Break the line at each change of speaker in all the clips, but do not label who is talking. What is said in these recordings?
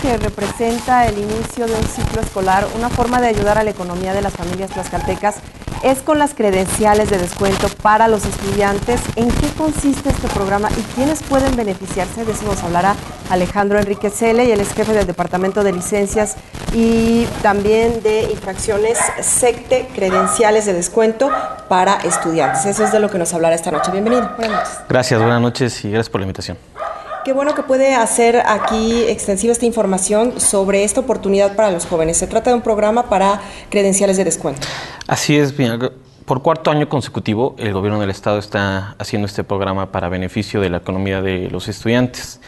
que representa el inicio de un ciclo escolar, una forma de ayudar a la economía de las familias tlaxcaltecas es con las credenciales de descuento para los estudiantes. ¿En qué consiste este programa y quiénes pueden beneficiarse? De eso nos hablará Alejandro Enrique Cele, y él es jefe del Departamento de Licencias y también de Infracciones SECTE, credenciales de descuento para estudiantes. Eso es de lo que nos hablará esta noche. Bienvenido. Buenas noches.
Gracias, buenas noches y gracias por la invitación.
Qué bueno que puede hacer aquí extensiva esta información sobre esta oportunidad para los jóvenes. Se trata de un programa para credenciales de descuento. Así es,
por cuarto año consecutivo el gobierno del estado está haciendo este programa para beneficio de la economía de los estudiantes.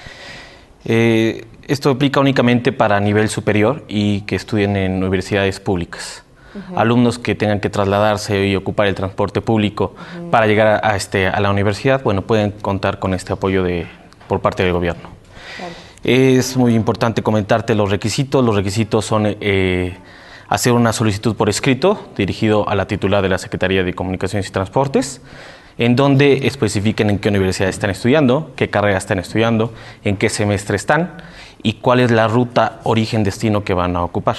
Esto aplica únicamente para nivel superior y que estudien en universidades públicas. Alumnos que tengan que trasladarse y ocupar el transporte público para llegar a la universidad, bueno, pueden contar con este apoyo por parte del gobierno. Claro. Es muy importante comentarte los requisitos. Los requisitos son hacer una solicitud por escrito dirigido a la titular de la Secretaría de Comunicaciones y Transportes, en donde especifiquen en qué universidad están estudiando, qué carrera están estudiando, en qué semestre están y cuál es la ruta origen-destino que van a ocupar.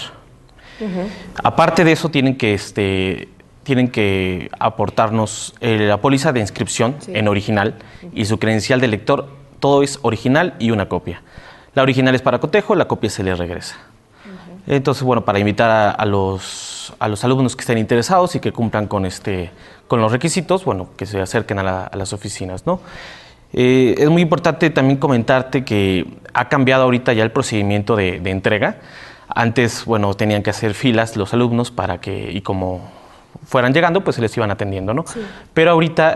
Aparte de eso, tienen que aportarnos la póliza de inscripción en original y su credencial de lector. Todo es original y una copia. La original es para cotejo, la copia se les regresa. Entonces, bueno, para invitar a los alumnos que estén interesados y que cumplan con los requisitos, bueno, que se acerquen a las oficinas, ¿no? Es muy importante también comentarte que ha cambiado ahorita ya el procedimiento de entrega. Antes, bueno, tenían que hacer filas los alumnos para que, y como fueran llegando, pues se les iban atendiendo, ¿no? Sí. Pero ahorita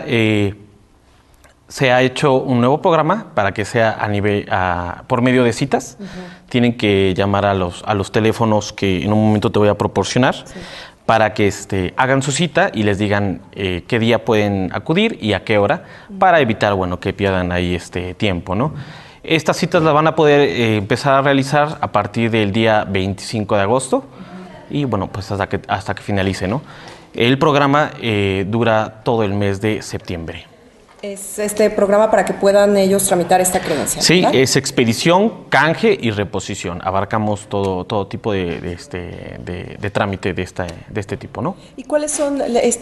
se ha hecho un nuevo programa para que sea por medio de citas. Tienen que llamar a los teléfonos que en un momento te voy a proporcionar, para que hagan su cita y les digan qué día pueden acudir y a qué hora, para evitar, bueno, que pierdan ahí tiempo, ¿no? Estas citas las van a poder empezar a realizar a partir del día 25 de agosto y, bueno, pues hasta que finalice, ¿no? El programa dura todo el mes de septiembre.
Es este programa para que puedan ellos tramitar esta credencial,
sí,
¿verdad?
Es expedición, canje y reposición. Abarcamos todo tipo de trámite de este tipo, ¿no?
¿Y cuáles son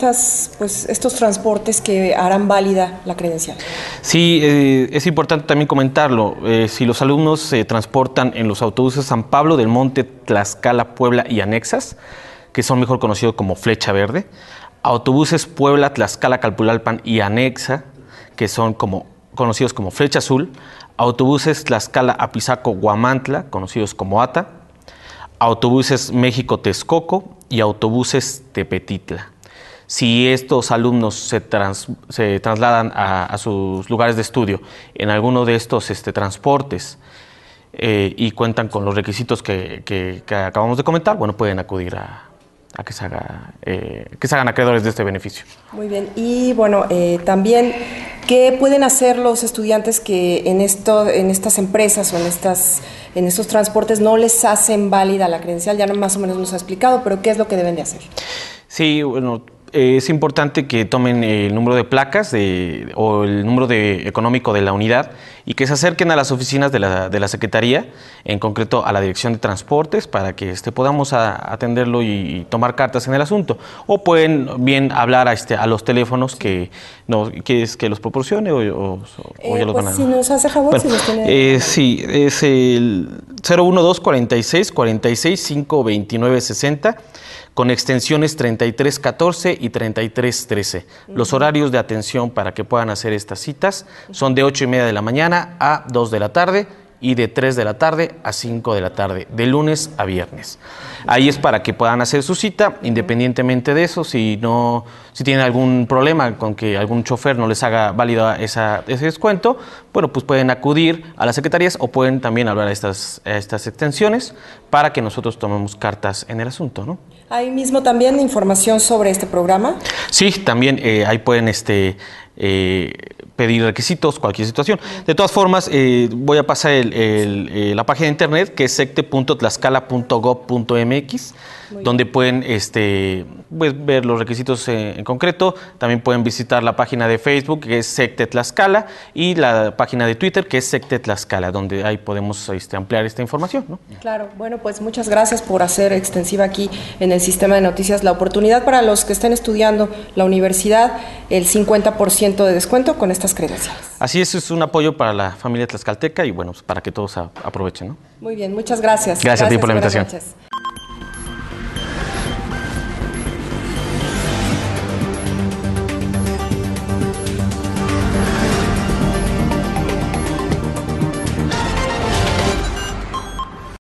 estos transportes que harán válida la credencial?
Sí, es importante también comentarlo. Si los alumnos se transportan en los autobuses San Pablo del Monte, Tlaxcala, Puebla y anexas, que son mejor conocidos como Flecha Verde, autobuses Puebla, Tlaxcala, Calpulalpan y anexa, que son conocidos como Flecha Azul, autobuses Tlaxcala, Apizaco, Huamantla, conocidos como ATA, autobuses México, Texcoco y autobuses Tepetitla. Si estos alumnos se trasladan a sus lugares de estudio en alguno de estos transportes y cuentan con los requisitos que acabamos de comentar, bueno, pueden acudir a que se hagan acreedores de este beneficio.
Muy bien. Y bueno, también, ¿qué pueden hacer los estudiantes que en estas empresas o en estos transportes no les hacen válida la credencial? Ya más o menos nos ha explicado, pero ¿qué es lo que deben de hacer?
Sí, bueno, es importante que tomen el número de placas o el número económico de la unidad y que se acerquen a las oficinas de la Secretaría, en concreto a la Dirección de Transportes, para que podamos atenderlo y tomar cartas en el asunto. O pueden bien hablar a los teléfonos que ¿quieres que los proporcione o ya los van a...?
Si nos hace favor, bueno, si nos tiene...
sí, es el 012 46 46 5 29 60, con extensiones 3314 y 3313. Los horarios de atención para que puedan hacer estas citas son de 8:30 de la mañana a 2 de la tarde y de 3 de la tarde a 5 de la tarde, de lunes a viernes. Ahí es para que puedan hacer su cita. Independientemente de eso, si tienen algún problema con que algún chofer no les haga válido ese descuento, bueno, pues pueden acudir a las secretarías o pueden también hablar a estas extensiones para que nosotros tomemos cartas en el asunto, ¿no?
¿Hay mismo también información sobre este programa?
Sí, también ahí pueden pedir requisitos, cualquier situación. De todas formas, voy a pasar la página de internet, que es secte.tlaxcala.gov.mx, donde pueden pues, ver los requisitos en concreto. También pueden visitar la página de Facebook, que es Secte Tlaxcala, y la página de Twitter, que es Secte Tlaxcala, donde ahí podemos ampliar esta información, ¿no?
Claro, bueno, pues muchas gracias por hacer extensiva aquí en el Sistema de Noticias la oportunidad para los que estén estudiando la universidad, el 50% de descuento con estas credenciales.
Así es un apoyo para la familia tlaxcalteca y bueno, pues para que todos aprovechen, ¿no?
Muy bien, muchas gracias.
Gracias a ti por la invitación.